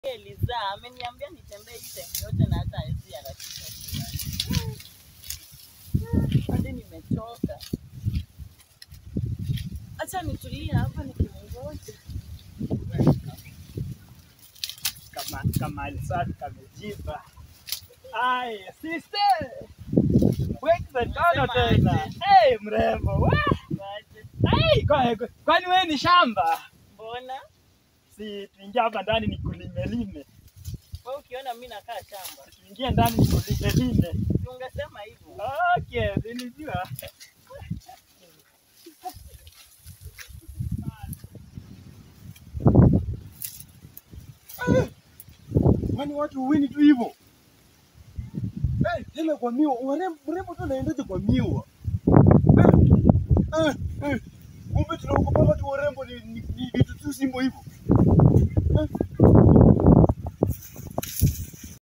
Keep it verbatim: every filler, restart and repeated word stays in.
Eliza ameniambia nitembee hii time yote na hata hizi harakisha. Hadi nimechoka. Acha nitulie hapa nikimngoja. Kama kama alisati kamejiba. Ai, sister. Wake the dono tena. Hey, mrembo. Hey, kwa kwani wewe ni shamba? Mbona? Si tuingia hapa ndani nikulime lime. Wewe ukiona mimi nakaa shamba. Tuingie ndani nikulime lime. Ungesema hivyo. Okay, nilijua. Kwani watu uwini tu hivyo? Eh, tena kwa miwa, warembo mrembo tu naendaje kwa miwa? Eh, eh, kumbe tunaogopa watu warembo ni ni vitu tu simbo hivyo. Eh.